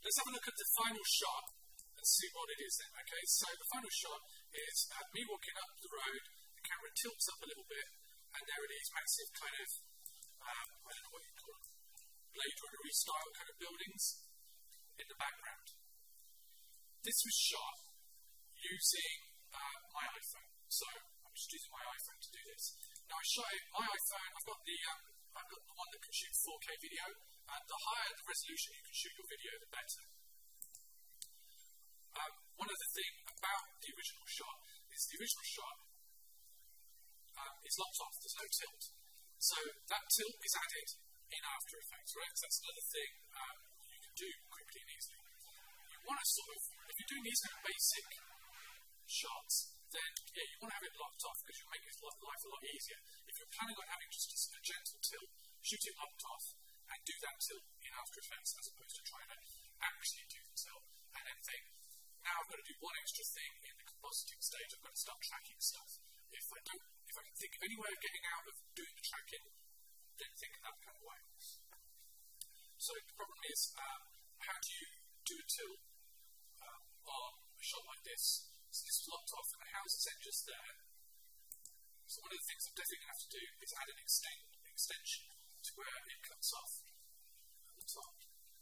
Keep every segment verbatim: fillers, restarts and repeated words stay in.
let's have a look at the final shot and see what it is then, okay? So the final shot is uh, me walking up the road, the camera tilts up a little bit, and there are these massive kind of, um, I don't know what you call them, Blade Runner-y style kind of buildings in the background. This was shot using uh, my iPhone. So I'm just using my iPhone to do this. Now I shot it, my iPhone, I've got the um, I've got the one that can shoot four K video, and the higher the resolution you can shoot your video, the better. Um, one other thing about the original shot is the original shot um, is locked off, there's no tilt. So that tilt is added in After Effects, right? So that's another thing um, you can do quickly and easily. You want to sort of, if you're doing these kind of basic shots, then yeah, you want to have it locked off because you'll make your life a lot easier. If you're planning on having just a gentle tilt, shoot it locked off and do that tilt in After Effects as opposed to trying to actually do the tilt and then think, now I've got to do one extra thing in the compositing stage, I've got to start tracking stuff. If I don't, if I can think of any way of getting out of doing the tracking, then think in that kind of way. So the problem is, um, how do you do a tilt um, on a shot like this? So this is locked off, and the house is then just there. So one of the things I'm definitely going to have to do is add an extend, extension to where it cuts off at the top.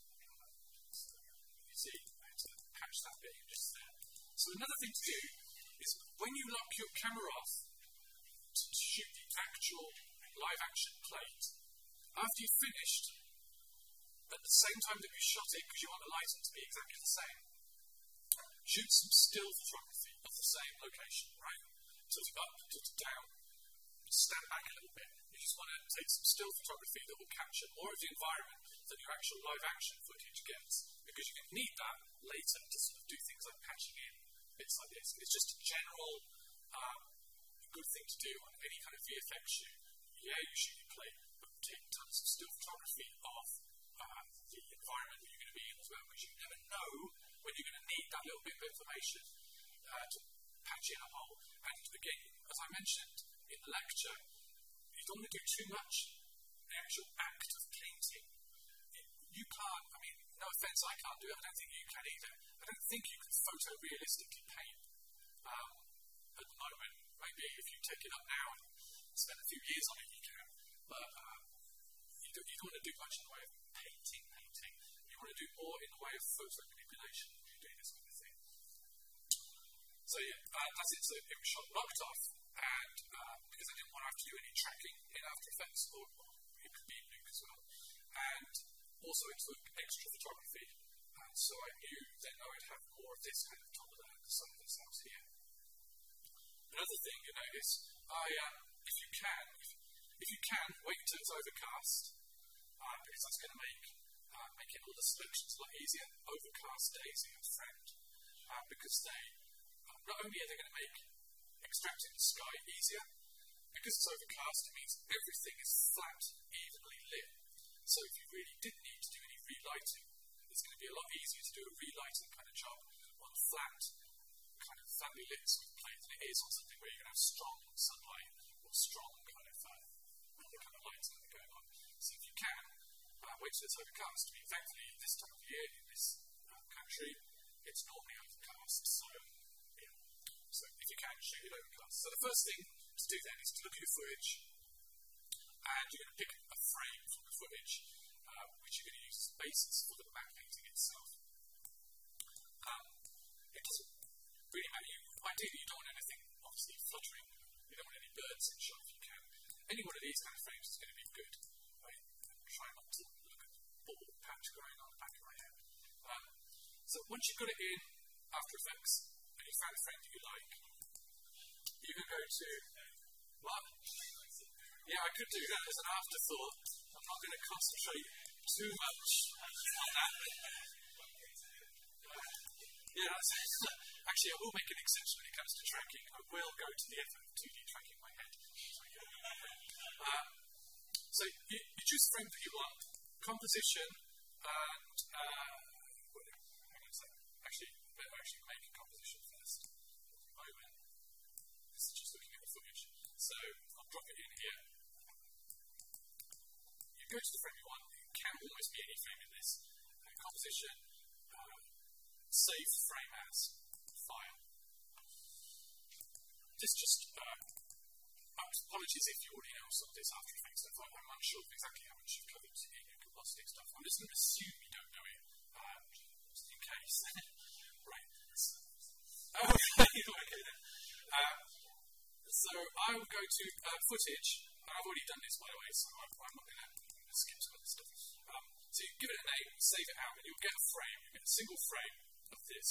So you see, I have to patch that bit in just there. So another thing to do is when you lock your camera off to shoot the actual live action plate, after you've finished, at the same time that you shot it, because you want the lighting to be exactly the same, shoot some still photography of the same location, right? Tilt it up, tilt it down, stand back a little bit. You just want to take some still photography that will capture more of the environment than your actual live action footage gets, because you can need that later to sort of do things like patching in bits like this. It's just a general um, good thing to do on any kind of V F X shoot. Yeah, you shoot your plate, but take tons of still photography of uh, the environment that you're going to be in as well, because you never know when you're going to need that little bit of information uh, to patch in a hole. And again, as I mentioned in the lecture, you don't want to do too much the actual act of painting. You can't, I mean, no offence, I can't do it, I don't think you can either. I don't think you can photorealistically paint um, at the moment. Maybe if you take it up now and spend a few years on it, you can. But um, you, don't, you don't want to do much in the way of painting, painting. You want to do more in the way of photo manipulation when you're doing this kind of thing. So yeah, uh, that's it. So it was shot locked off, and uh, because I didn't want to have to do any tracking in After Effects, or, or it could be in Nuke as well. And also it took extra photography, and so I knew then I would have more of this kind of top of the, the sun of this house here. Another thing you notice, I, um, if you can, if, if you can, wait until it's overcast, uh, because that's going to make uh, making all the selections a lot easier. Overcast days are your friend, uh, because they, uh, not only are they going to make extracting the sky easier, because it's overcast, it means everything is flat, evenly lit. So if you really did need to do any relighting, it's going to be a lot easier to do a relighting kind of job on flat, kind of flatly lit sort of plate than it is on something where you're going to have strong sunlight or strong kind of uh, other kind of lights that are going on. So if you can, uh, wait till it's overcast. I mean, thankfully, this time of year in this uh, country, it's normally overcast. So, yeah. So if you can, shoot it overcast. So the first thing to do then is to look at your footage, and you're going to pick a frame from the footage, uh, which you're going to use as a basis for the map painting itself. Um, it doesn't really matter. You, ideally, you don't want anything, obviously, fluttering. You don't want any birds in shot if you can. Any one of these kind of frames is going to be good. Right? Try not to look at the ball patch going on the back of my head. Um, so once you've got it in After Effects, and you found a frame that you like, you can go to what? Yeah, I could do that as an afterthought. I'm not going to concentrate too much on that. Yeah, that's actually, I will make an exception when it comes to tracking. I will go to the effort of two D tracking my head. Um, so you, you choose the frame that you want, composition, and uh, hang on a second. Actually, better actually make a composition first. At the moment, this is just looking at the footage. So I'll drop it in here. You go to the frame you want. It can almost be any frame in this. Uh, composition. Uh, save frame as file. This just, uh, apologies if you already know some of this After Effects stuff. I'm unsure of exactly how much you've covered in your compositing stuff. I'm just going to assume you don't know it, uh, just in case. Right. Okay, okay then. Uh, so I will go to uh, footage. I've already done this, by the way, so I'm, I'm not going to skip some of this stuff. Um, so you give it a name, save it out, and you'll get a frame. You get a single frame of this.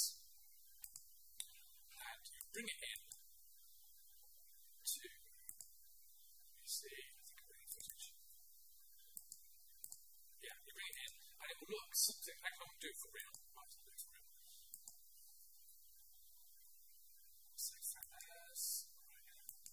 And you bring it in to, let me see, I think I'm bringing footage. Yeah, you bring it in, and it will look something, I can't do it for real. Right, I'll do it for real. Save frame as, right.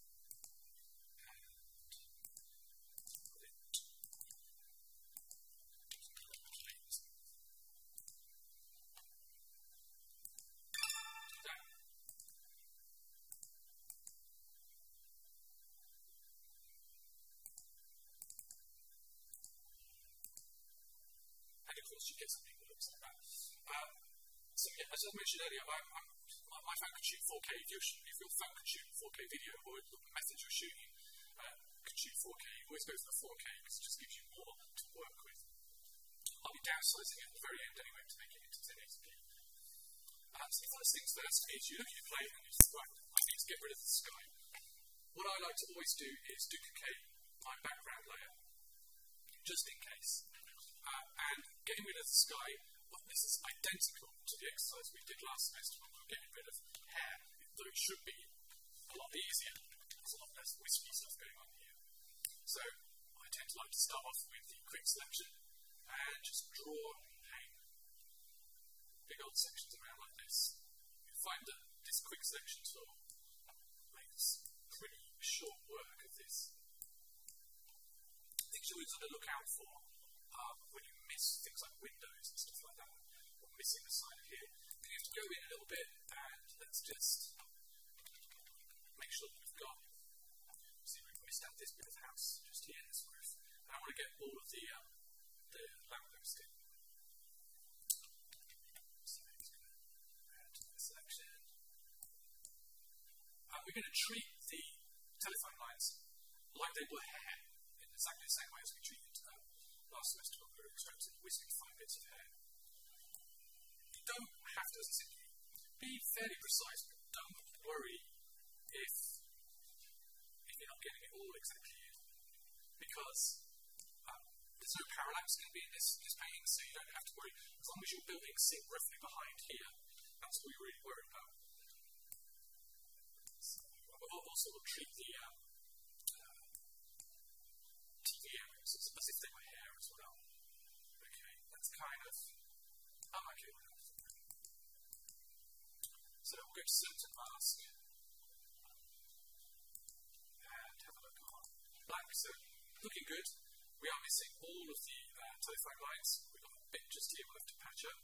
Of course, you get something that looks like that. Um, so, yeah, as I mentioned earlier, I'm, I'm, my, my phone can shoot four K. If, if your phone can shoot four K video, or the method you're shooting uh, can shoot four K, you always go for the four K because it just gives you more to work with. I'll be downsizing it at the very end anyway to make it into ten eighty p. Um, so the first things first is you look at your plane and you say, right, I need to get rid of the sky. What I like to always do is duplicate my background layer, just in case. Uh, and getting rid of the sky, well, this is identical to the exercise we did last semester when we were getting rid of hair, though it should be a lot easier. There's a lot less wispy stuff going on here. So I tend to like to start off with the quick selection and just draw a big old sections around like this. You find that this quick selection tool makes pretty short work of this. Things you always got to look out for. Um, when you miss things like windows and stuff like that, or missing a side of here, you have to go in a little bit and let's just make sure that we've got, see we've missed out this bit of the house just here, this roof, and I want to get all of the, um, the lamppost in. So I'm just going to add to the selection. And we're going to treat the telephone lines like they were hair, in exactly the same way as we treated um, last semester when we were extracting wispy fine bits of hair. You don't have to, as I said, be fairly precise, but don't worry if, if you're not getting it all exactly in. Because um, there's no parallax going to be in this, this painting, so you don't have to worry. As long as your buildings sit roughly behind here, that's all you're really worried about. So, we'll also we'll treat the um, uh, T V areas as, as if they were hair as well. Okay, that's kind of. Oh, okay, we'll have to. So we'll go to center mask and have a look on black. So looking good. We are missing all of the uh, telephone lines. We've got a bit just here we'll have to patch up.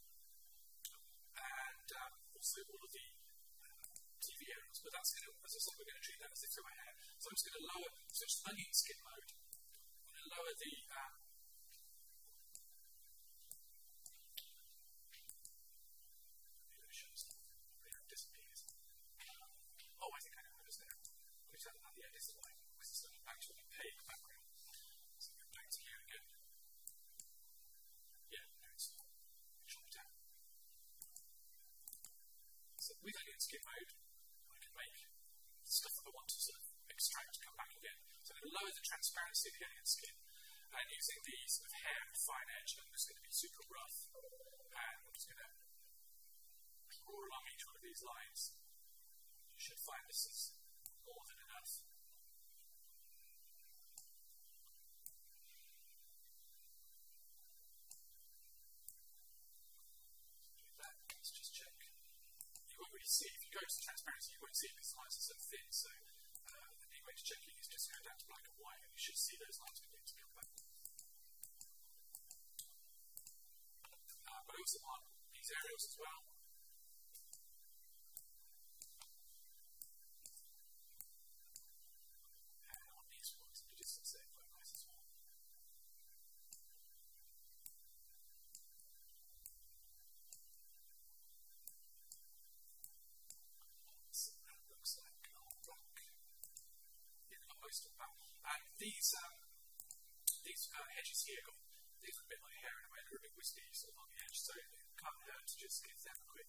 And um, also all of the uh, T V areas. But that's going to, as I said, we're going to treat that as if they were hair. So I'm just going to lower, so it's onion skin mode. I'm going to lower the um, oh, I think I know how it is now. Which I yeah, this is why. This is an actually opaque background. So go back to here again. Yeah, no, it's chopped out. So with onion skin mode, I can make stuff that I want to sort of extract come back again. So I'm going to lower the transparency of the onion skin. And using the sort of hair and fine edge, I'm just going to be super rough. And I'm just going to draw along each one of these lines. You should find this is more than enough. Do that. Let's just check. You won't really see, if you go to transparency, you won't see it because the lines are so thin. So uh, the neat way to check it is just go down to black and white, and you should see those lines begin to come back. Uh, but I also want these areas as well. these um, these uh, hedges here got these are a bit like hair in a way, they're a bit wispy sort of on the edge, so it can't hurt to just give them a quick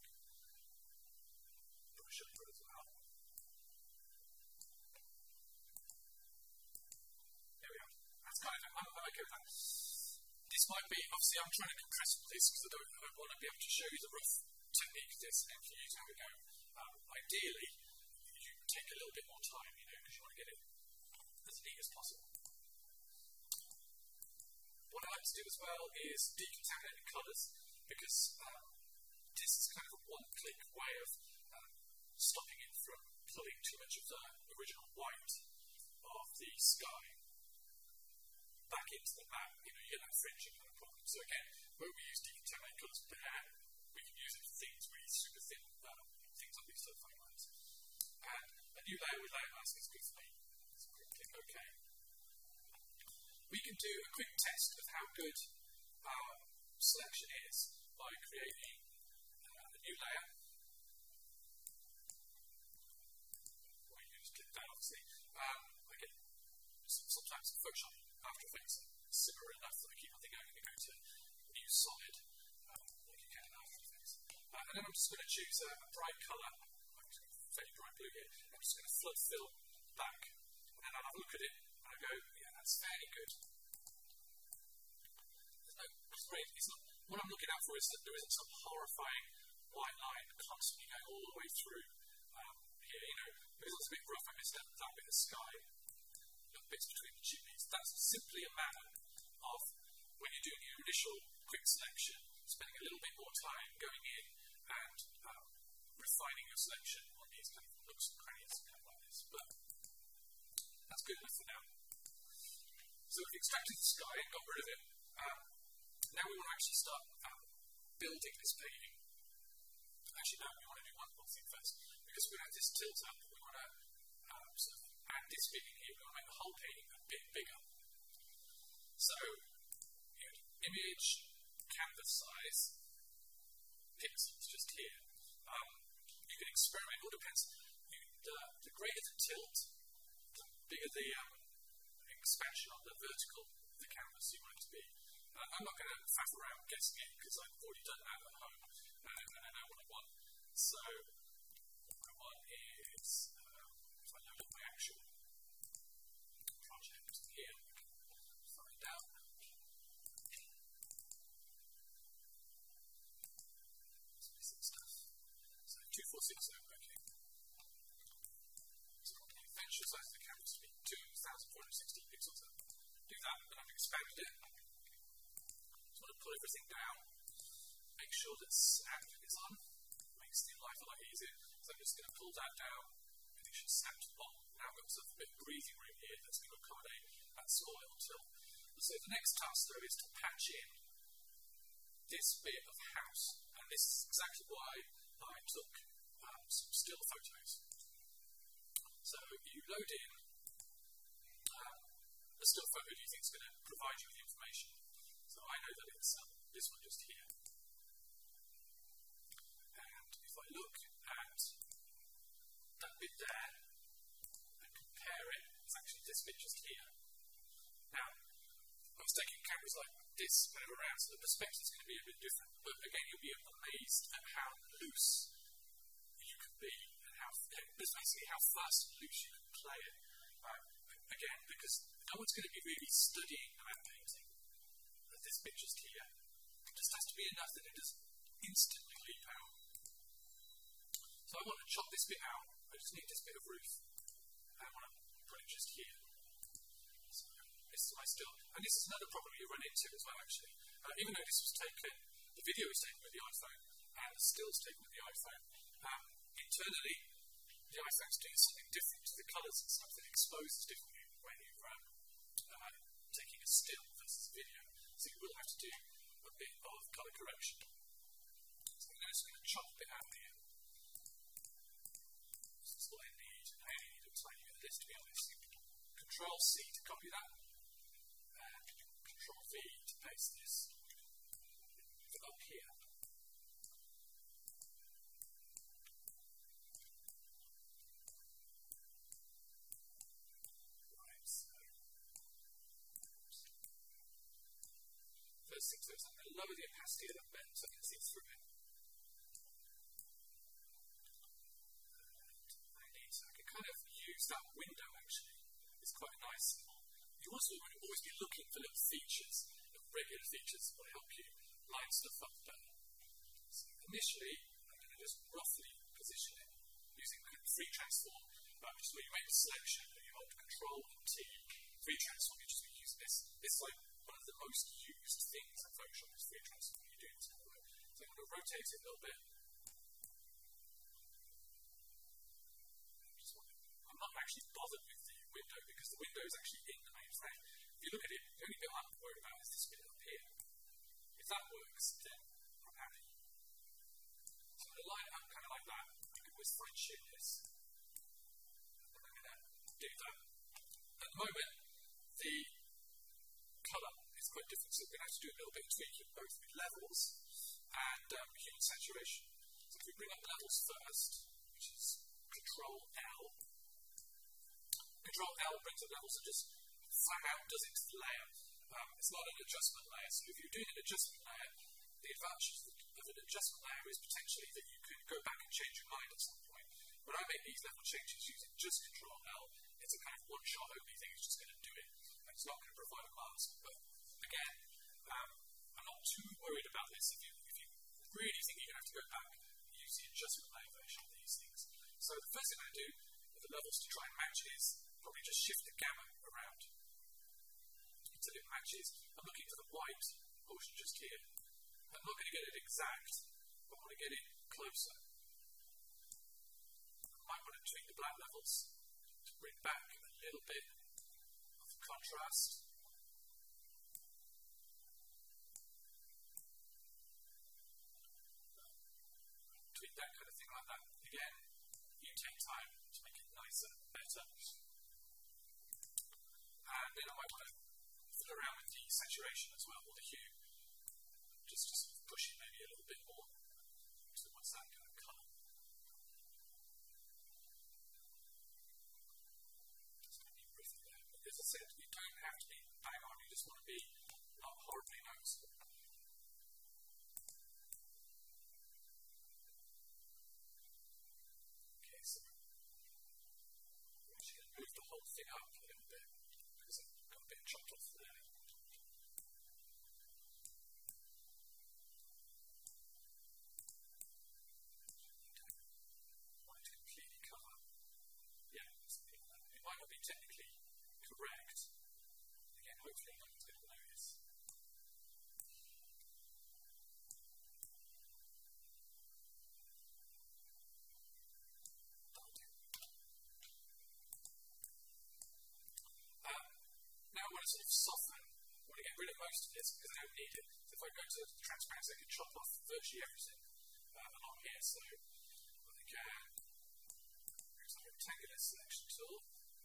brush over as well. There we go. That's kind of, I'm, I'm okay with that. This might be, obviously I'm trying to compress all this because I don't, I don't want to be able to show you the rough technique of this and for you to have a go. Um, ideally, you take a little bit more time, you know, because you want to get it as neat as possible. What I like to do as well is decontaminate the colours, because um, this is kind of a one-click way of um, stopping it from pulling too much of the original white of the sky back into the map. You know, you get that fringing kind of problem. So again, when we use decontaminate colours there, we can use it for things really super thin, um, things like these sulfide lines. And a new layer with layer mask is good for me. So click OK. We can do a quick test of how good our selection is by creating uh, a new layer. Or you can just click that, obviously. Um, I get sometimes in Photoshop, After Effects, similar enough that I keep on thinking I'm going to go to new solid, um, like you can in After Effects. Uh, and then I'm just going to choose a, a bright colour. I'm just going to say bright blue here. I'm just going to flood fill back. And then I'll have a look at it and I go, yeah, that's fairly good. There's no great, it's not, what I'm looking out for is that there isn't some horrifying white line constantly going all the way through um, here, you know, because it's a bit rough. I missed that, that bit of sky, little bits between the chimneys. That's simply a matter of when you're doing your initial quick selection, spending a little bit more time going in and um, refining your selection on these kind of nooks and crannies kind of like this. But that's good enough for now. So we've extracted the sky and got rid of it. Um, now we want to actually start um, building this painting. Actually, no, we want to do one more thing first. Because we have this tilt up, we want to um, sort of add this bit in here. We want to make the whole painting a bit bigger. So, you know, image, canvas size, pixels just here. Um, you can experiment, it all depends. You, the, the greater the tilt, the bigger the um, expansion on the vertical of the canvas you want it to be. Uh, I'm not going to faff around guessing it because I've already done that at home and, and I know what I want. So, what I want is, um, if I look at my actual project here, find out. Some missing stuff. So, two four six zero, okay. So, the eventual size of the canvas to be two thousand four hundred sixty pixels. Do that, and I've expanded it. So, I'm going to pull everything down, make sure that snap is on, makes the life a lot easier. So, I'm just going to pull that down, and it should snap to the bottom. Now, I've got sort of a bit of breathing room here that's going to accommodate that small little tilt. So, the next task, though, is to patch in this bit of house. And this is exactly why I took um, some still photos. So, you load in um, the still photo you think is going to provide you with the information. So, I know that it's um, this one just here. And if I look at that bit there and compare it, it's actually this bit just here. Now, I was taking cameras like this kind of around, so the perspective is going to be a bit different. But again, you'll be amazed at how loose you can be and how, basically how fast and loose you can play it. Um, again, because no one's going to be really studying the map painting of this bit just here. It just has to be enough that it doesn't instantly leap out. So I want to chop this bit out. I just need this bit of roof. I want to put it just here. So this is my still. And this is another problem you run into as well, actually. Uh, even though this was taken, the video was taken with the iPhone, and the stills taken with the iPhone, um, internally, the iPhone's doing something different to the colours and stuff that exposes differently when you're um, uh, taking a still versus a video. So you will have to do a bit of colour correction. So I'm just going to chop a bit out here. This is what I need. I only need a tiny bit of this, to be honest. Control C to copy that. And Control V to paste this. Move it up here. Right, so those things first. I'm going to lower the opacity a little bit so I can see through it. So I can kind of use that window actually. It's quite nice. You also want to always be looking for little features, little regular features that will help you line stuff up better. So initially, I'm going to just roughly position it using the free transform, but just where you make a selection, you hold Control and T. Free transform, you just be using this. This is like one of the most used things in Photoshop is free transform. You do this kind of work. So I'm going to rotate it a little bit. I'm not actually bothered with the window because the window is actually in the main frame. If you look at it, the only bit I'm worried about is this bit up here. If that works, then I'm happy. So I'm going to line it up kind of like that. I can always fine tune this. And I'm going to do that. At the moment, the colour is quite different, so we're going to have to do a little bit of tweaking both with levels and um, hue and saturation. So if we bring up levels first, which is Control L. Control L brings up levels and just flat out does it to the layer. Um, it's not an adjustment layer, so if you're doing an adjustment layer, the advantage of an adjustment layer is potentially that you could go back and change your mind at some point. When I make these level changes using just Control L, it's a kind of one-shot only thing, it's just going to do it, and it's not going to provide a mask. But again, um, I'm not too worried about this. If you, if you really think you're going to have to go back, use the adjustment layer version of these things. So the first thing I do with the levels to try and match is probably just shift the gamma around until it matches. I'm looking for the white portion just here. I'm not going to get it exact, but I want to get it closer. I might want to tweak the black levels to bring back a little bit of contrast. Tweak that kind of thing like that. Again, you take time to make it nicer, better. And then I might want to fiddle around with the saturation as well, or the hue. Just to sort of push it maybe a little bit more towards that kind of colour. Just going to be briefly there. But as I said, you don't have to be bang on, you just want to be not horribly noticeable. Okay, so I'm actually going to move the whole thing up a little bit because I've got a bit chopped off there. It might not be technically correct. Again, hopefully no one's going to notice. Um, now I want to sort of soften. I want to get rid of most of this because I don't need it. So if I go to transparency, I can chop off virtually everything uh, along here. So I can use the rectangular selection tool.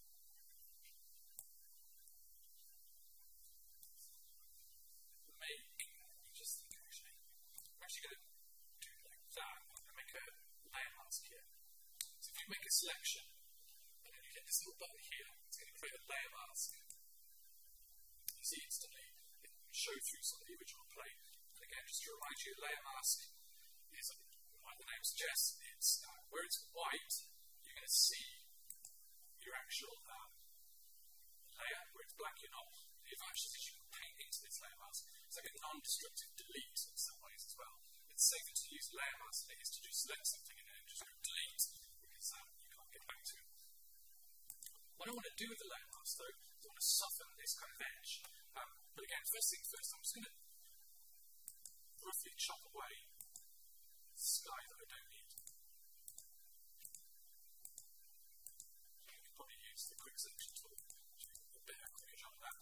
Make, you just think actually, I'm actually going to do like that. I'm going to make a layer mask here. So if you make a selection, and then you hit this little button here, it's going to create a layer mask. You see instantly, it will show through some of the original plane. And again, just to remind you, a layer mask is, like the name suggests, it's uh, where it's white, you're going to see your actual um, layer, where it's black, you're not. The advantage is you can paint into this layer mask. It's like a non-destructive delete in some ways as well. It's safer to use layer mask than it is to just select something and then just go delete because um, you can't get back to it. What I want to do with the layer mask though is I want to soften this kind of edge. Um, but again, first things first, I'm just going to roughly chop away the sky that I don't need. So you can probably use the quick selection tool to get a better image on that.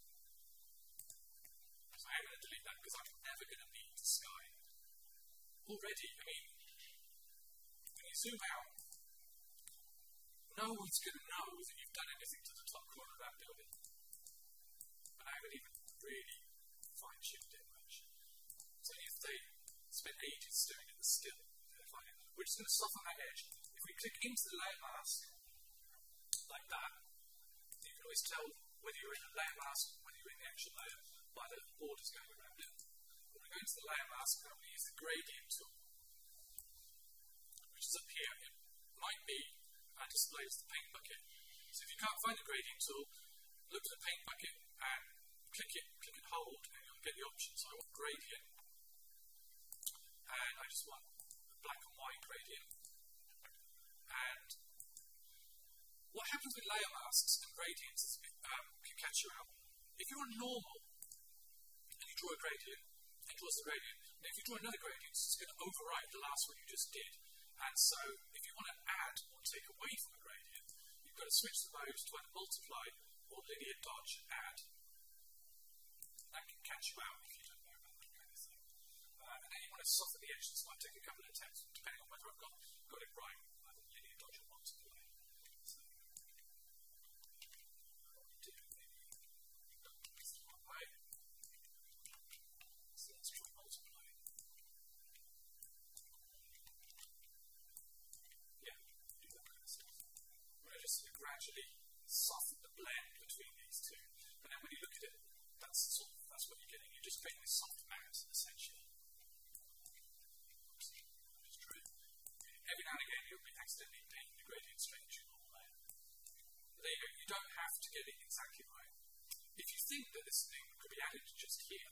So I'm going to delete that because I'm never going to need the sky. Already, I mean, when you zoom out, no one's going to know that you've done anything to the top corner of that building. And I haven't even really fine-tuned it much. So if they spend ages staring at the still, they're fine. We're just going to soften that edge. If we click into the layer mask, like that, you can always tell whether you're in a layer mask or whether you're in the actual layer by the borders going around it. going to go into the layer mask, and I'm going to use the gradient tool, which is up here. It might be uh, displayed as the paint bucket. So if you can't find the gradient tool, look at the paint bucket and click it, click and hold, and you'll get the options. So I want gradient, and I just want a black and white gradient. And what happens with layer masks and gradients is it um, can catch you out. If you're on normal and you draw a gradient, it draws the gradient. And if you draw another gradient, it's going to override the last one you just did. And so if you want to add or take away from a gradient, you've got to switch the modes to either multiply or linear dodge add. That can catch you out if you don't know about that kind of thing. Uh, and then you want to soften the edges, so I take a couple of attempts, depending on whether I've got, got it right, either linear dodge or multiply. So, what we do, maybe that's the wrong way. So let's try multiply. Yeah, do that kind of stuff. We're going to just gradually soften the blend between these two. And then when you look at it, that's sort of, that's what you're getting. You're just creating this soft matte, essentially. Oops, just drew it. Every now and again, you'll be accidentally painting the gradient straight into your normal layer. But there you go. You don't have to get it exactly right. If you think that this thing could be added just here,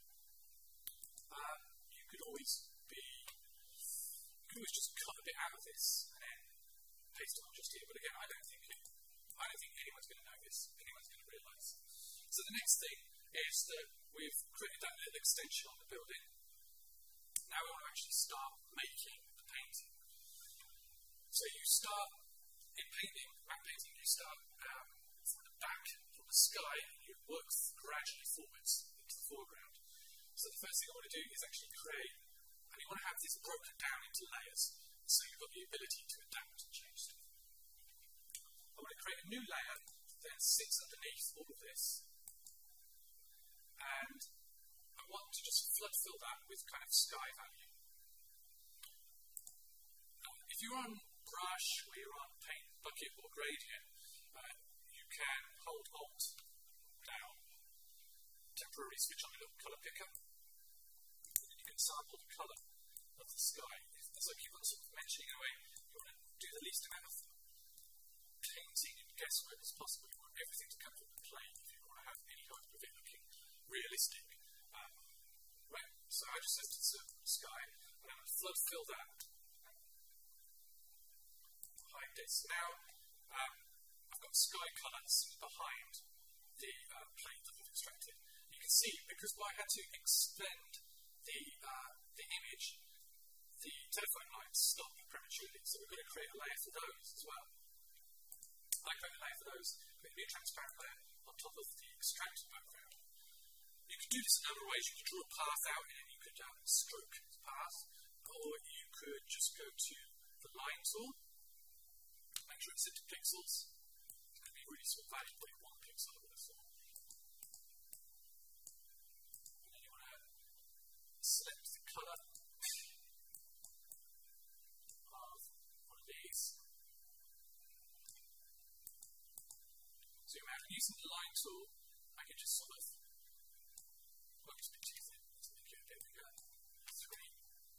um, you could always be, you could always just cut a bit out of this and then paste it on just here. But again, I don't think it, I don't think anyone's going to know this. Anyone's going to realise. So the next thing is that we've created that little extension on the building. Now we want to actually start making the painting. So you start in painting, matte painting, you start um, from the back, from the sky, and you work gradually forwards into the foreground. So the first thing I want to do is actually create, and you want to have this broken down into layers, so you've got the ability to adapt and change stuff. I want to create a new layer that sits underneath all of this. And I want to just flood fill that with kind of sky value. Um, if you're on brush or you're on paint bucket or gradient, uh, you can hold Alt down, temporarily switch on a little colour picker, and then you can sample the colour of the sky. As I keep on sort of mentioning away, you want to do the least amount of painting and guesswork as possible. You want everything to come from the plane if you want to have any hope of it looking realistic. Um, right, so I just set it to the sky, and I'm going to flood fill that. Hide this. Now, um, I've got sky colours behind the uh, plane that we've extracted. You can see, because I had to extend the, uh, the image, the telephone lines stop prematurely, so we've got to create a layer for those as well. I create a layer for those, but it'll be a transparent layer on top of the extracted background. You could do this in other ways. You could draw a path out and you could um, stroke the path, or you could just go to the line tool, make sure it's set to pixels. It's going to be really sort of valuable in one pixel over the floor. And then you want to select the colour of one of these. So imagine using the line tool, I can just sort of focus my teeth in. Let's make it, there we go. Three.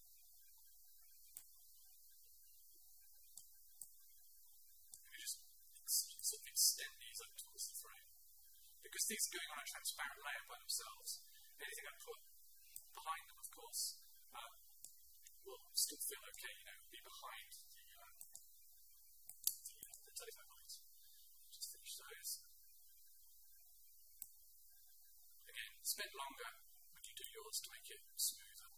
And we just sort of extend these up towards the frame. Because these are going on a transparent layer by themselves, anything I put behind them, of course, um, will still feel okay, you know, be behind the, uh, the, uh, the telephone lines. Just finish those. Again, spend longer when you do yours to make it smoother.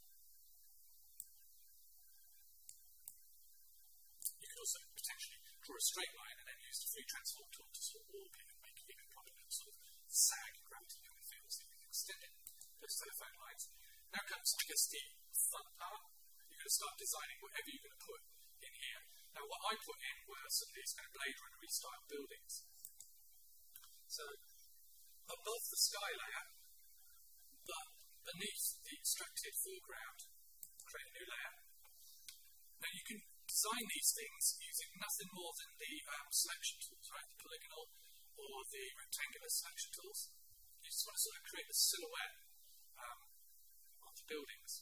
You could also potentially draw a straight line and then use the free transform tool to sort of warp it and make it even prominent, sort of sag and gravity how it feels, so you can extend it, those telephone lines. Now comes, I guess, the fun part. You're going to start designing whatever you're going to put in here. Now, what I put in were some of these kind of Blade Runner style buildings. So, above the sky layer, but beneath the extracted foreground, create a new layer. Now, you can design these things using nothing more than the um, selection tools, right? The polygonal or the rectangular selection tools. You just want to sort of create a silhouette um, of the buildings.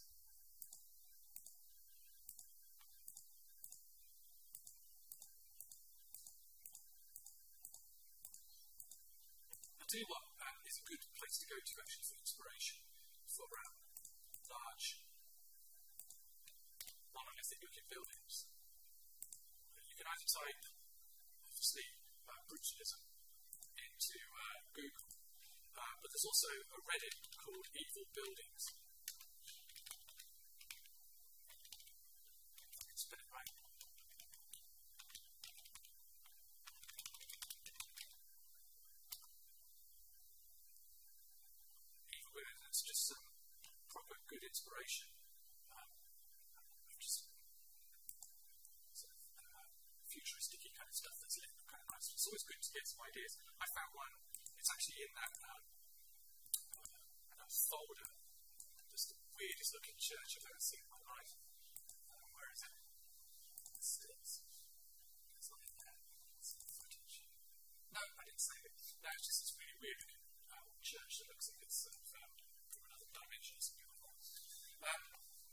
I'll tell you what um, is a good place to go to actually for inspiration for um, large monolithic looking buildings. You can either type, obviously, uh, brutalism into uh, Google, uh, but there's also a Reddit called Evil Buildings. If I can spell it right. Evil Buildings, it's just some proper good inspiration. Um, just sort of uh, futuristic kind of stuff that's kind of nice. It's always good to get some ideas. I found one, it's actually in that, um, uh, that folder, just the weirdest looking church I've ever seen in my life. Um, where is it? It's, it's, it's not in there. It's in the footage. No, I didn't save it. No, it's just this really weird looking uh, church that looks like it's sort of um, from another dimension or something like that. Um,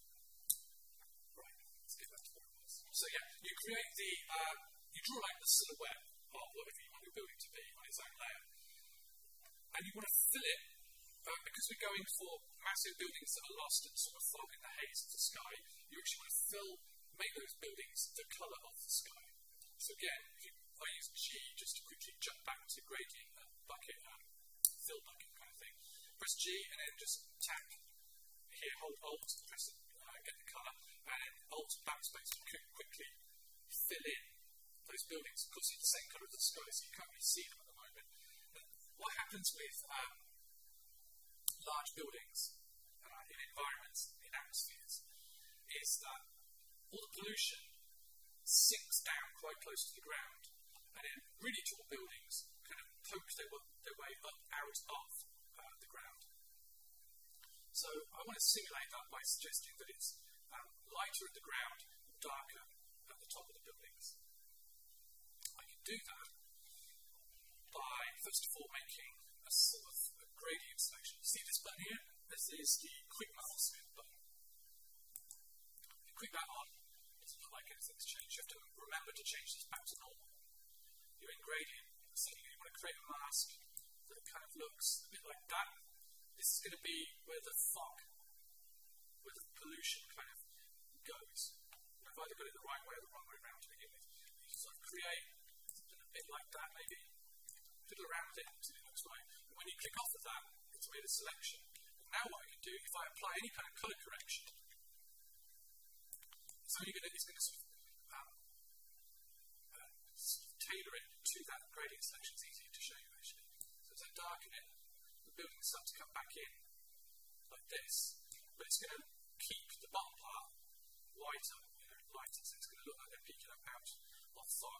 right, let's get back to what it was. So yeah, you create the, uh, you draw like the silhouette of whatever you want your building to be on its own layer. And you want to fill it, uh, because we're going for massive buildings that are lost in sort of fog in the haze of the sky, you actually want to fill, make those buildings the colour of the sky. So again, if, you, if I use G just to quickly jump back to gradient uh, bucket, um, fill bucket kind of thing, press G and then just tap here, hold Alt, press uh, get the colour, and then Alt backspace to quickly fill in those buildings. Of course, it's the same colour as the sky, so you can't really see them at the moment. But what happens with um, large buildings uh, in environments, in atmospheres, is that all the pollution sinks down quite close to the ground, and then really tall buildings kind of poke their, their way up out of uh, the ground. So I want to simulate that by suggesting that it's um, lighter at the ground, darker at the top of the buildings. I can do that by, first of all, making a sort of a gradient selection. You see this button here? This is the quick mask button. You click that on, it doesn't look like anything's changed. You have to remember to change this back to normal. You're in gradient, so you want to create a mask that kind of looks a bit like that. This is going to be where the fog, where the pollution kind of goes. I've either got it the right way or the wrong way around to begin with. You can sort of create something a bit like that, maybe fiddle around with it until it looks right. And when you click off of that, it's made a selection. And now what I can do, if I apply any kind of colour correction, it's only going to, it's going to sort of, um, uh, sort of tailor it to that gradient selection. It's easier to show you actually. So as I darken it, the building starts to come back in like this, but it's going to keep the bottom part whiter, you know, lighter, so it's going to look like they're peeking up out of fog.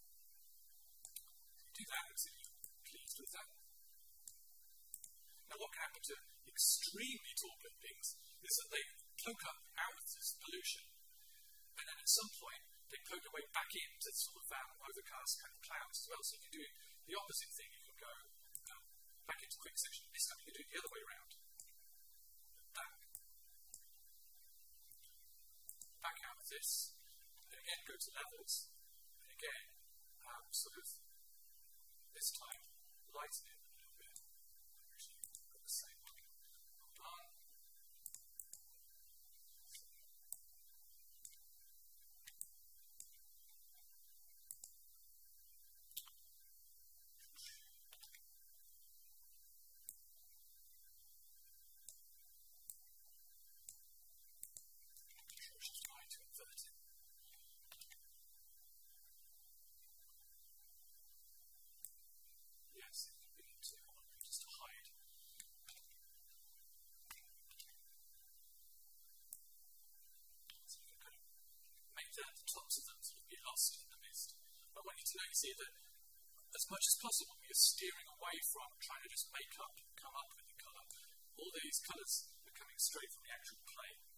Do that and see if you're pleased with that. Now what can happen to extremely tall buildings is that they poke up out of this pollution, and then at some point they poke their way back into sort of um, overcast kind of clouds as well. So you can do the opposite thing. You can go um, back into quick section. This time you can do it the other way around. Back. Back out of this, and again go to levels, and again um, sort of this time lighten it a little bit. Actually, got the same one. Hold on. Just trying to invert it. Yes, it can be too hard just to hide. So you can kind of make the tops of them sort of be lost in the mist. But I want you to know, you see that as much as possible you're steering away from trying to just make up, come up with the colour. All these colours are coming straight from the actual clay.